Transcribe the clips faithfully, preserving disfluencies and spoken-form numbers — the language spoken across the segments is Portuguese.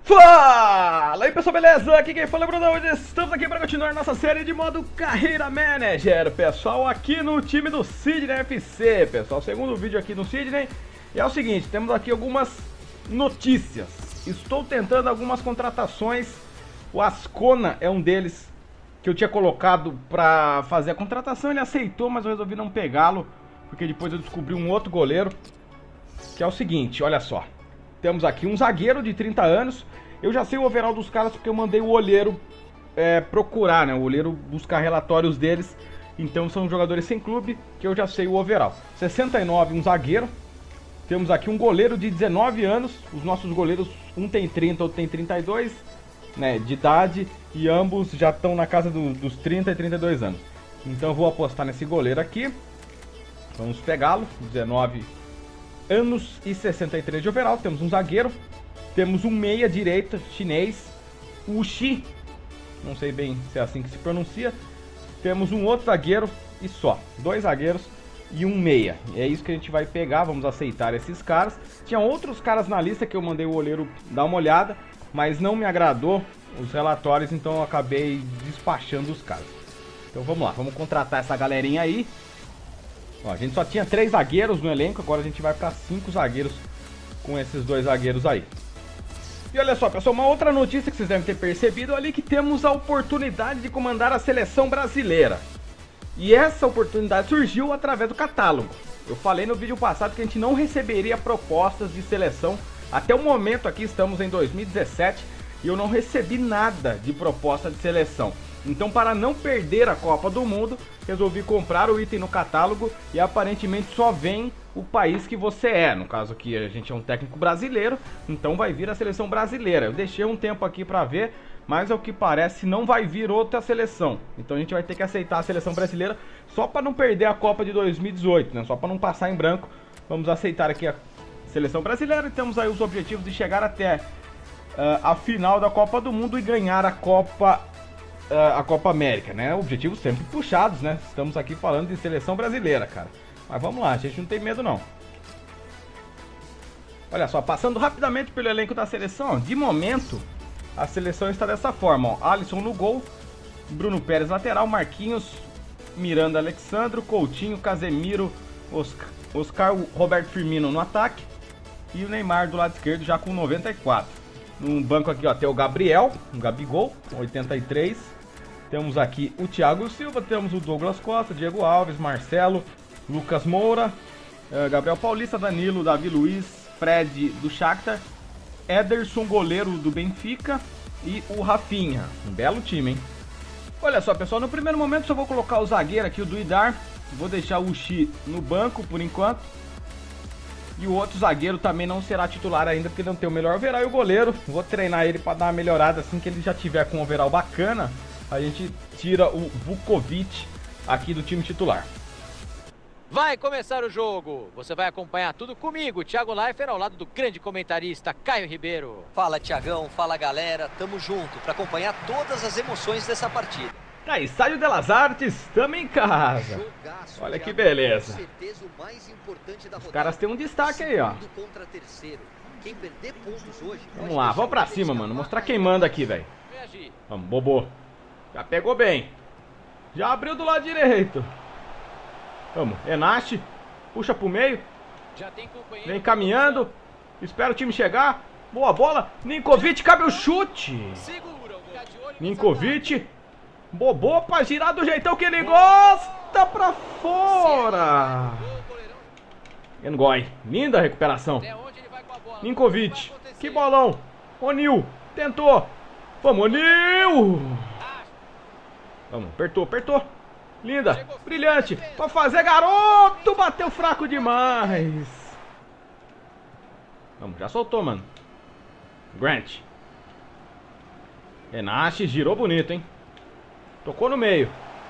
Fala aí pessoal, beleza? Aqui quem fala é o Bruno. Hoje estamos aqui para continuar nossa série de modo Carreira Manager, pessoal, aqui no time do Sydney F C, pessoal, segundo vídeo aqui no Sydney. E é o seguinte, temos aqui algumas notícias. Estou tentando algumas contratações. O Ascona é um deles que eu tinha colocado para fazer a contratação, ele aceitou, mas eu resolvi não pegá-lo, porque depois eu descobri um outro goleiro, que é o seguinte, olha só. Temos aqui um zagueiro de trinta anos. Eu já sei o overall dos caras porque eu mandei o olheiro é, procurar, né? O olheiro buscar relatórios deles. Então são jogadores sem clube que eu já sei o overall. sessenta e nove, um zagueiro. Temos aqui um goleiro de dezenove anos. Os nossos goleiros, um tem trinta, outro tem trinta e dois, né, de idade. E ambos já estão na casa do, dos trinta e trinta e dois anos. Então eu vou apostar nesse goleiro aqui. Vamos pegá-lo. dezenove anos e sessenta e três de overall. Temos um zagueiro, temos um meia direita chinês, Uchi, não sei bem se é assim que se pronuncia. Temos um outro zagueiro e só, dois zagueiros e um meia. É isso que a gente vai pegar, vamos aceitar esses caras. Tinha outros caras na lista que eu mandei o olheiro dar uma olhada, mas não me agradou os relatórios, então eu acabei despachando os caras. Então vamos lá, vamos contratar essa galerinha aí. Ó, a gente só tinha três zagueiros no elenco, agora a gente vai para cinco zagueiros com esses dois zagueiros aí. E olha só, pessoal, uma outra notícia que vocês devem ter percebido ali, que temos a oportunidade de comandar a seleção brasileira. E essa oportunidade surgiu através do catálogo. Eu falei no vídeo passado que a gente não receberia propostas de seleção. Até o momento aqui, estamos em dois mil e dezessete, e eu não recebi nada de proposta de seleção. Então, para não perder a Copa do Mundo, resolvi comprar o item no catálogo e aparentemente só vem o país que você é. No caso aqui, a gente é um técnico brasileiro, então vai vir a seleção brasileira. Eu deixei um tempo aqui para ver, mas ao que parece não vai vir outra seleção. Então a gente vai ter que aceitar a seleção brasileira só para não perder a Copa de dois mil e dezoito, né? Só para não passar em branco, vamos aceitar aqui a seleção brasileira. E temos aí os objetivos de chegar até uh, a final da Copa do Mundo e ganhar a Copa a Copa América, né? Objetivos sempre puxados, né? Estamos aqui falando de seleção brasileira, cara. Mas vamos lá, a gente não tem medo não. Olha só, passando rapidamente pelo elenco da seleção, de momento a seleção está dessa forma, ó. Alisson no gol, Bruno Pérez lateral, Marquinhos, Miranda, Alexandro, Coutinho, Casemiro, Oscar, Oscar, Roberto Firmino no ataque e o Neymar do lado esquerdo já com noventa e quatro. No banco aqui, ó, tem o Gabriel, o Gabigol, oitenta e três. Temos aqui o Thiago Silva, temos o Douglas Costa, Diego Alves, Marcelo, Lucas Moura, uh, Gabriel Paulista, Danilo, Davi Luiz, Fred do Shakhtar, Ederson, goleiro do Benfica e o Rafinha. Um belo time, hein? Olha só, pessoal, no primeiro momento só vou colocar o zagueiro aqui, o Duidar. Vou deixar o Uchi no banco por enquanto. E o outro zagueiro também não será titular ainda, porque não tem o melhor overall. E o goleiro, vou treinar ele para dar uma melhorada. Assim que ele já tiver com um overall bacana, a gente tira o Vukovic aqui do time titular. Vai começar o jogo. Você vai acompanhar tudo comigo, Thiago Leifert, ao lado do grande comentarista Caio Ribeiro. Fala, Thiagão. Fala, galera. Tamo junto para acompanhar todas as emoções dessa partida. Tá, Estádio Delas Artes, estamos em casa. Olha que beleza. Os caras têm um destaque aí, ó. Vamos lá, vamos pra cima, mano. Mostrar quem manda aqui, velho. Vamos, Bobô. Já pegou bem. Já abriu do lado direito. Vamos, Enache. Puxa pro meio. Vem caminhando. Espera o time chegar. Boa bola. Ninkovic, cabe o chute. Ninkovic. Bobô pra girar do jeitão que ele gosta, pra fora. Engoi, linda recuperação. Ninkovic, que bolão. O'Neill, tentou. Vamos, O'Neill. Vamos, apertou, apertou. Linda, brilhante, pra fazer, garoto. Bateu fraco demais. Vamos, já soltou, mano. Grant. Enache, girou bonito, hein. Tocou no meio.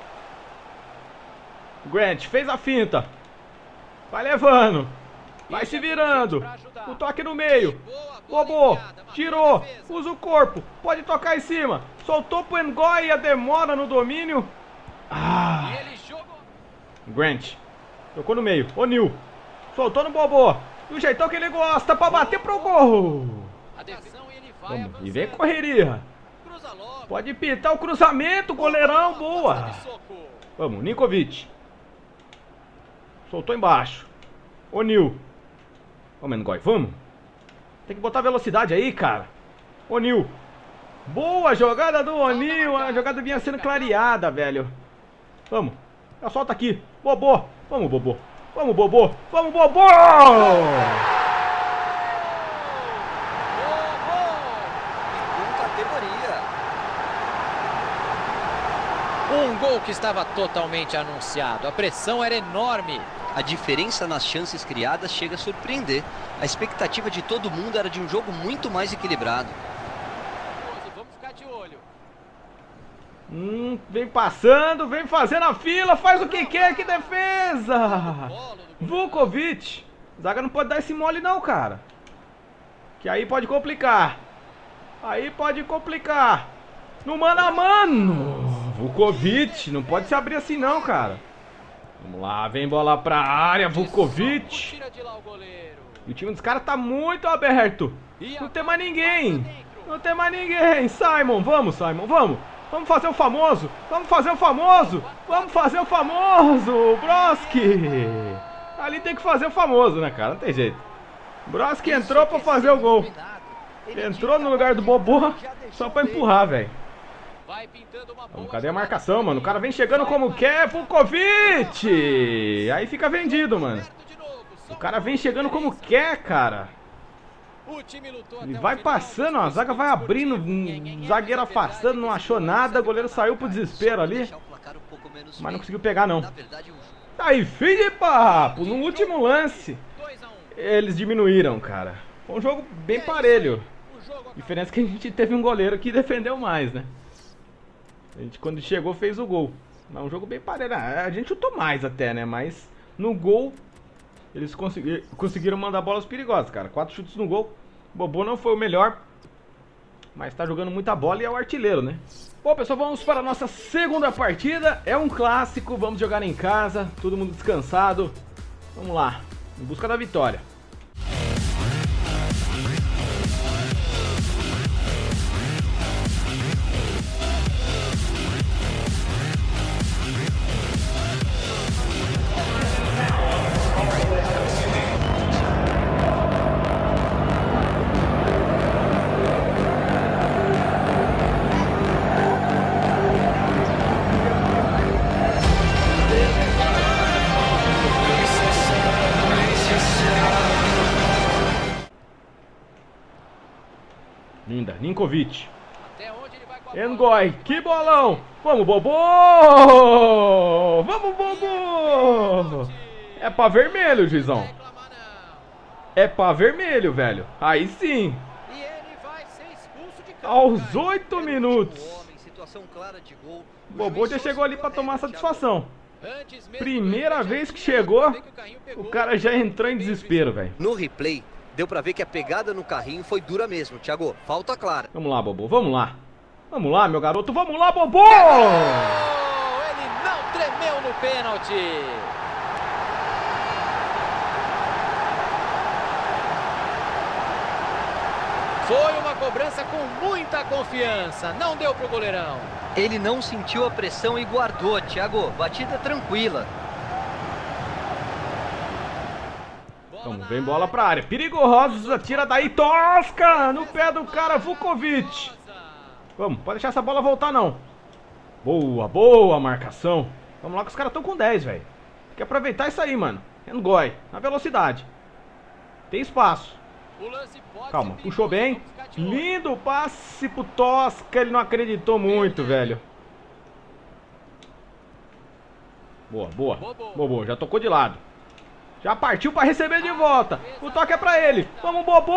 Grant fez a finta. Vai levando. Vai se virando. O toque no meio. Bobô. Tirou. Usa o corpo. Pode tocar em cima. Soltou pro Engoi. A demora no domínio. Ah. Grant. Tocou no meio. O'Neill. Soltou no Bobô. Do jeitão que ele gosta. Pra bater pro gol. Vamos, e vem correria. Pode pitar o cruzamento, goleirão, boa. Vamos, Ninkovic. Soltou embaixo. O'Neal. Vamos, N'Goi, vamos. Tem que botar velocidade aí, cara. O'Neal. Boa jogada do O'Neal. A jogada vinha sendo clareada, velho. Vamos. Já solta aqui. Bobô. Vamos, Bobô. Vamos, Bobô. Vamos, Bobô. Um gol que estava totalmente anunciado. A pressão era enorme. A diferença nas chances criadas chega a surpreender. A expectativa de todo mundo era de um jogo muito mais equilibrado. Vamos ficar de olho. Hum, vem passando, vem fazendo a fila, faz o que quer, que defesa! Vukovic. Zaga não pode dar esse mole não, cara. Que aí pode complicar. Aí pode complicar. No mano a mano. Vukovic, não pode se abrir assim não, cara. Vamos lá, vem bola pra área, Vukovic. E o time dos caras tá muito aberto. Não tem mais ninguém. Não tem mais ninguém. Simon, vamos, Simon, vamos. Vamos fazer o famoso. Vamos fazer o famoso. Vamos fazer o famoso. Broski. Ali tem que fazer o famoso, né, cara? Não tem jeito. Broski entrou pra fazer o gol. Entrou no lugar do Bobô só pra empurrar, velho. Vamos, cadê a marcação, mano? O cara vem chegando como quer, Vukovic! Aí fica vendido, mano. O cara vem chegando como quer, cara. Ele vai passando, a zaga vai abrindo, um zagueiro afastando, não achou nada, o goleiro saiu pro desespero ali. Mas não conseguiu pegar, não. Aí, fim de papo, no último lance, eles diminuíram, cara. Foi um jogo bem parelho. Diferença é que a gente teve um goleiro que defendeu mais, né? A gente, quando chegou, fez o gol. Mas um jogo bem parelho. A gente chutou mais até, né? Mas no gol, eles consegui, conseguiram mandar bolas perigosas, cara. Quatro chutes no gol. O Bobô não foi o melhor, mas tá jogando muita bola e é o artilheiro, né? Bom, pessoal, vamos para a nossa segunda partida. É um clássico, vamos jogar em casa. Todo mundo descansado. Vamos lá, em busca da vitória. Linda, Ninkovic. N'Goi, que bolão! Vamos, Bobô! Vamos, Bobô! É pra vermelho, juizão. É pra vermelho, velho. Aí sim. Aos oito minutos. Bobô já chegou ali pra tomar satisfação. Primeira vez que chegou, o cara já entrou em desespero, velho. No replay, deu pra ver que a pegada no carrinho foi dura mesmo, Thiago. Falta clara. Vamos lá, Bobô, vamos lá. Vamos lá, meu garoto, vamos lá, Bobô! Ele não tremeu no pênalti. Foi uma cobrança com muita confiança. Não deu pro goleirão. Ele não sentiu a pressão e guardou, Thiago. Batida tranquila. Vamos, vem bola pra área. Perigosa, tira daí, tosca no pé do cara, Vukovic. Vamos, pode deixar essa bola voltar não. Boa, boa marcação. Vamos lá que os caras estão com dez, velho. Tem que aproveitar isso aí, mano. N'Goi, na velocidade. Tem espaço. Calma, puxou bem. Lindo passe pro Tosca. Ele não acreditou muito, velho. Boa, boa. Boa, boa, já tocou de lado. Já partiu para receber de volta. O toque é para ele. Vamos, Bobô!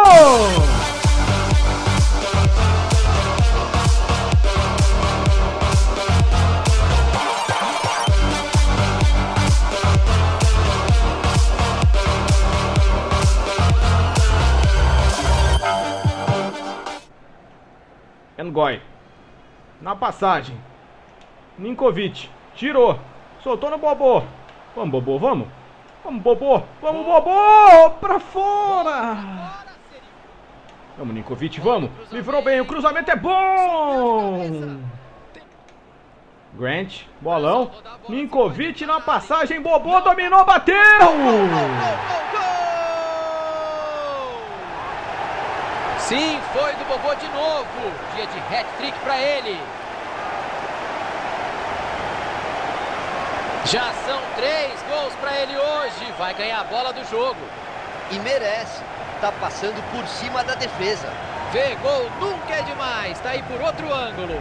N'Goi. Na passagem. Ninkovic. Tirou. Soltou no Bobô. Vamos, Bobô, vamos. Vamos, Bobô! Vamos, Bobô! Pra fora! Vamos, Ninkovic, vamos. Livrou bem, o cruzamento é bom. Grant, bolão. Ninkovic na passagem, Bobô dominou, bateu. Sim, foi do Bobô de novo. Dia de hat-trick para ele. Já são três gols para ele hoje. Vai ganhar a bola do jogo. E merece. Tá passando por cima da defesa. Vê, gol nunca é demais. Tá aí por outro ângulo.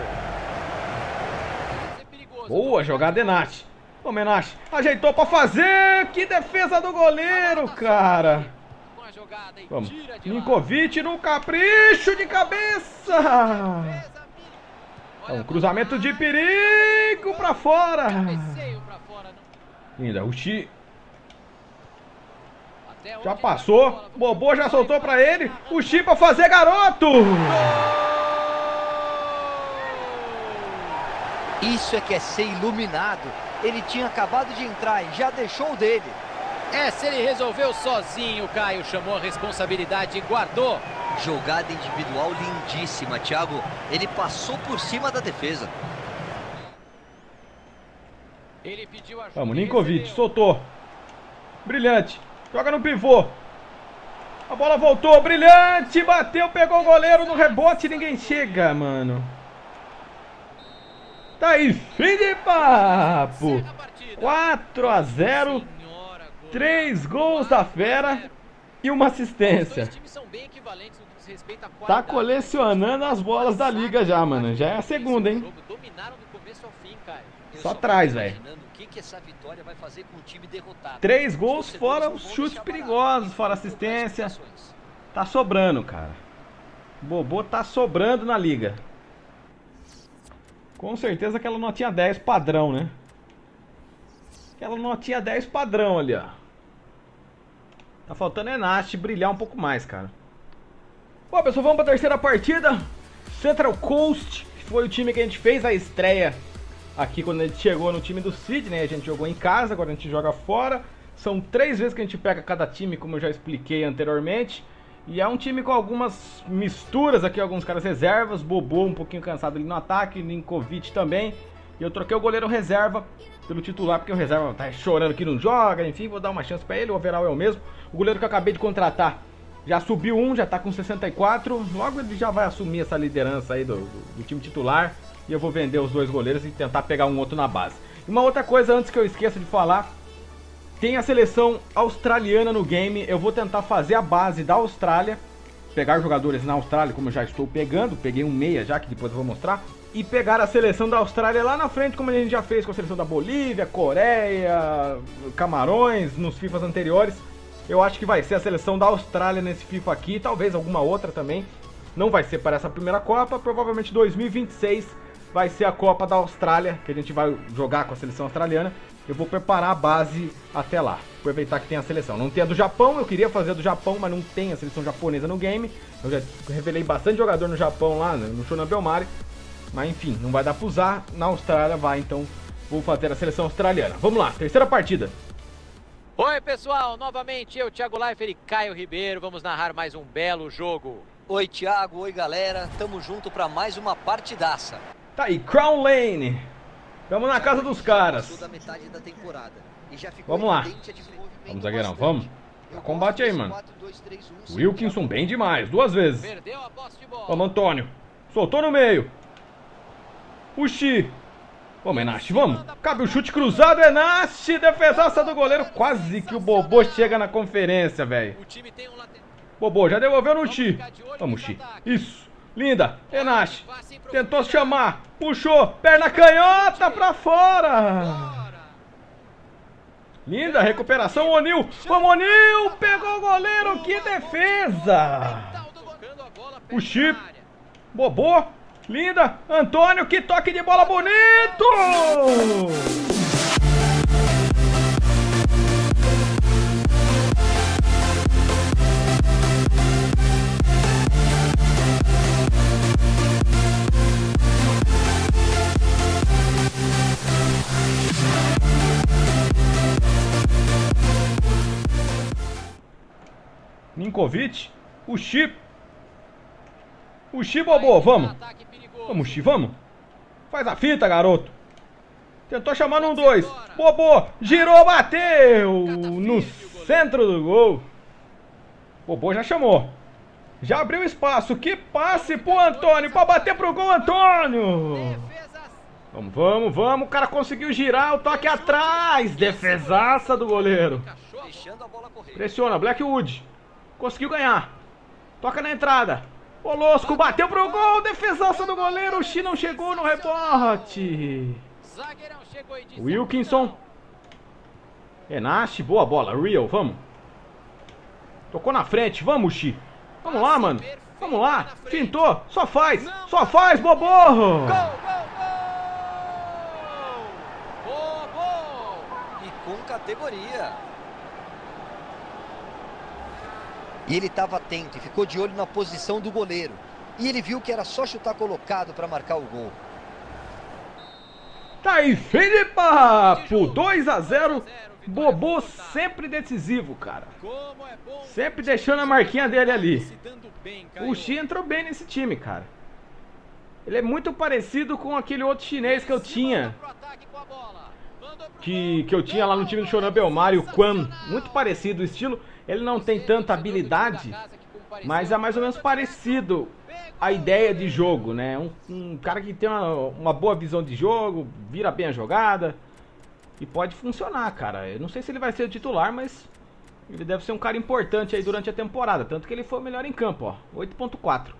Boa jogada, Enach. O Menach ajeitou pra fazer. Que defesa do goleiro, cara. Vamos. Ninkovic no capricho de cabeça. É um cruzamento de perigo pra fora. Linda, o Chi já passou. Bobô já soltou pra ele. O Chi pra fazer, garoto. Isso é que é ser iluminado. Ele tinha acabado de entrar e já deixou o dele. Essa ele resolveu sozinho, Caio. Chamou a responsabilidade e guardou. Jogada individual lindíssima, Thiago. Ele passou por cima da defesa. Ele pediu ajuda. Vamos, Ninkovic, soltou. Brilhante. Joga no pivô. A bola voltou, brilhante. Bateu, pegou o goleiro no rebote. Ninguém chega, mano. Tá aí, fim de papo. quatro a zero. Três gols da fera e uma assistência. Tá colecionando as bolas da liga já, mano. Já é a segunda, hein? Só traz, velho. Três gols fora os chutes perigosos, fora assistência. Tá sobrando, cara. Bobô tá sobrando na liga. Com certeza aquela notinha dez padrão, né? Aquela notinha dez padrão ali, ó. Tá faltando Enach brilhar um pouco mais, cara. Bom, pessoal, vamos pra terceira partida. Central Coast, que foi o time que a gente fez a estreia aqui quando a gente chegou no time do Sydney. A gente jogou em casa, agora a gente joga fora. São três vezes que a gente pega cada time, como eu já expliquei anteriormente. E é um time com algumas misturas aqui, alguns caras reservas. Bobô um pouquinho cansado ali no ataque, Ninkovic também. E eu troquei o goleiro reserva pelo titular, porque o reserva tá chorando que não joga. Enfim, vou dar uma chance pra ele, o overall é o mesmo. O goleiro que eu acabei de contratar já subiu um, já tá com sessenta e quatro. Logo ele já vai assumir essa liderança aí do, do, do time titular. E eu vou vender os dois goleiros e tentar pegar um outro na base. E uma outra coisa antes que eu esqueça de falar. Tem a seleção australiana no game. Eu vou tentar fazer a base da Austrália. Pegar jogadores na Austrália, como eu já estou pegando. Peguei um meia já, que depois eu vou mostrar. E pegar a seleção da Austrália lá na frente, como a gente já fez com a seleção da Bolívia, Coreia, Camarões, nos FIFAs anteriores. Eu acho que vai ser a seleção da Austrália nesse FIFA aqui. Talvez alguma outra também. Não vai ser para essa primeira Copa. Provavelmente dois mil e vinte e seis vai ser a Copa da Austrália, que a gente vai jogar com a seleção australiana. Eu vou preparar a base até lá, aproveitar que tem a seleção. Não tem a do Japão, eu queria fazer a do Japão, mas não tem a seleção japonesa no game. Eu já revelei bastante jogador no Japão lá, no Shonan Bellmare. Mas enfim, não vai dar pra usar. Na Austrália vai, então vou fazer a seleção australiana. Vamos lá, terceira partida. Oi pessoal, novamente eu, Thiago Leifert e Caio Ribeiro. Vamos narrar mais um belo jogo. Oi Thiago, oi galera, tamo junto pra mais uma partidaça. Tá aí, Crown Lane. Vamos na casa dos caras. Vamos lá. Vamos, zagueirão, vamos. Combate aí, mano. Wilkinson bem demais, duas vezes. Vamos, Antônio. Soltou no meio. O Chi. Vamos, Enach, vamos. Cabe o chute cruzado, Enach. Defesaça do goleiro. Quase que o Bobô chega na conferência, velho. Bobô já devolveu no Chi. Vamos, Chi. Isso. Linda, Enach, tentou chamar, puxou, perna canhota pra fora. Linda, recuperação, O'Neal, vamos O'Neal, pegou o goleiro, que defesa. O Chip, Bobô, linda, Antônio, que toque de bola bonito. Ninkovic, o Chip, O Xi, Bobô, vamos. Vamos, Xi, vamos. Faz a fita, garoto. Tentou chamar no dois. Bobô, girou, bateu no centro do gol. Bobô já chamou. Já abriu espaço. Que passe pro Antônio. Pra bater pro gol, Antônio. Vamos, vamos, vamos. O cara conseguiu girar. O toque atrás. Defesaça do goleiro. Pressiona, Blackwood. Conseguiu ganhar. Toca na entrada. Olosco bateu pro gol. Defesaça do goleiro. O Xi não chegou no rebote. Wilkinson. Enache. Boa bola. Real, vamos. Tocou na frente. Vamos, Xi. Vamos lá, mano. Vamos lá. Fintou. Só faz. Só faz, Bobô. Gol, gol, gol. Bobô. E com categoria. E ele estava atento e ficou de olho na posição do goleiro. E ele viu que era só chutar colocado para marcar o gol. Tá aí, fim de papo. dois a zero. Bobô sempre decisivo, cara. Sempre deixando a marquinha dele ali. O Xi entrou bem nesse time, cara. Ele é muito parecido com aquele outro chinês que eu tinha. Que, que eu tinha lá no time do Shonan Bellmare, o Quan. Muito parecido o estilo. Ele não tem tanta habilidade, mas é mais ou menos parecido a ideia de jogo, né? Um, um cara que tem uma, uma boa visão de jogo, vira bem a jogada. E pode funcionar, cara. Eu não sei se ele vai ser o titular, mas ele deve ser um cara importante aí durante a temporada. Tanto que ele foi o melhor em campo, ó. oito ponto quatro.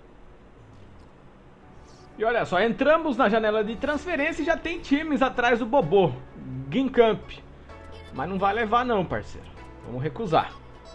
E olha só, entramos na janela de transferência e já tem times atrás do Bobô. Gincamp. Mas não vai levar não, parceiro. Vamos recusar.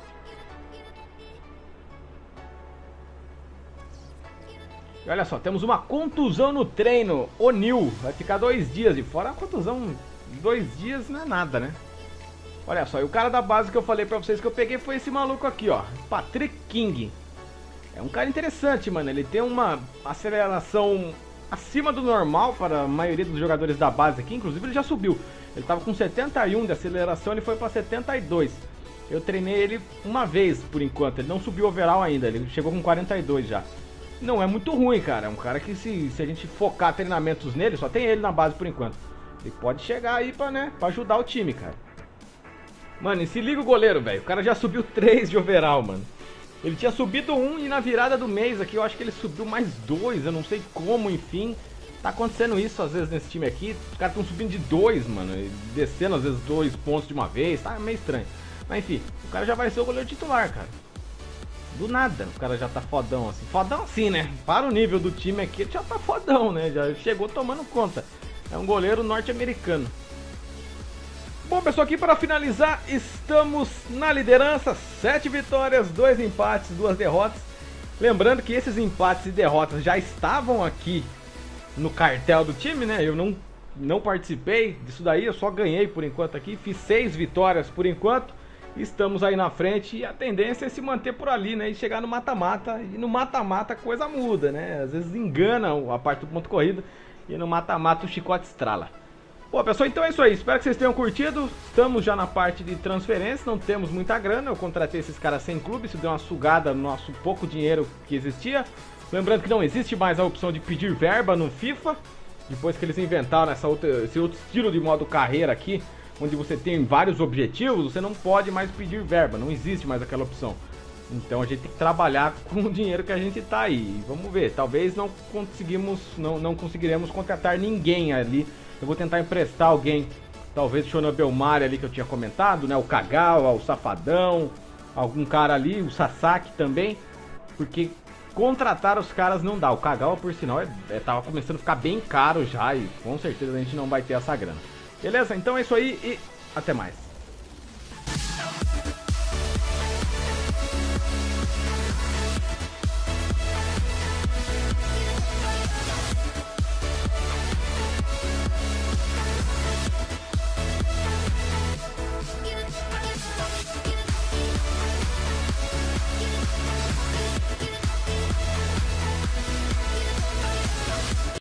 E olha só, temos uma contusão no treino. O'Neal vai ficar dois dias de fora. Uma contusão... Dois dias não é nada, né? Olha só, e o cara da base que eu falei pra vocês que eu peguei foi esse maluco aqui, ó. Patrick King. É um cara interessante, mano. Ele tem uma aceleração acima do normal para a maioria dos jogadores da base aqui. Inclusive ele já subiu. Ele tava com setenta e um de aceleração, ele foi pra setenta e dois. Eu treinei ele uma vez, por enquanto. Ele não subiu overall ainda, ele chegou com quarenta e dois já. Não é muito ruim, cara. É um cara que se, se a gente focar treinamentos nele, só tem ele na base por enquanto. Ele pode chegar aí pra, né, pra ajudar o time, cara. Mano, e se liga o goleiro, velho. O cara já subiu três de overall, mano. Ele tinha subido um e na virada do mês aqui eu acho que ele subiu mais dois. Eu não sei como, enfim. Tá acontecendo isso às vezes nesse time aqui. Os caras estão subindo de dois, mano. E descendo às vezes dois pontos de uma vez. Tá meio estranho. Mas enfim, o cara já vai ser o goleiro titular, cara. Do nada, o cara já tá fodão assim. Fodão assim, né? Para o nível do time aqui, ele já tá fodão, né? Já chegou tomando conta. É um goleiro norte-americano. Bom, pessoal, aqui para finalizar, estamos na liderança. Sete vitórias, dois empates, duas derrotas. Lembrando que esses empates e derrotas já estavam aqui no cartel do time, né? Eu não, não participei disso daí, eu só ganhei por enquanto aqui. Fiz seis vitórias por enquanto. Estamos aí na frente e a tendência é se manter por ali, né? E chegar no mata-mata. E no mata-mata a coisa muda, né? Às vezes engana a parte do ponto corrido. E no mata-mata o chicote estrala. Bom, pessoal, então é isso aí. Espero que vocês tenham curtido. Estamos já na parte de transferência. Não temos muita grana. Eu contratei esses caras sem clube. Isso deu uma sugada no nosso pouco dinheiro que existia. Lembrando que não existe mais a opção de pedir verba no FIFA. Depois que eles inventaram essa outra, esse outro estilo de modo carreira aqui, onde você tem vários objetivos, você não pode mais pedir verba. Não existe mais aquela opção. Então a gente tem que trabalhar com o dinheiro que a gente tá aí. Vamos ver, talvez não conseguimos, não, não conseguiremos contratar ninguém ali. Eu vou tentar emprestar alguém, talvez o Shonan Bellmare ali que eu tinha comentado, né? O Kagawa, o Safadão, algum cara ali, o Sasaki também. Porque contratar os caras não dá. O Kagawa, por sinal, é, é, tava começando a ficar bem caro já e com certeza a gente não vai ter essa grana. Beleza? Então é isso aí e até mais.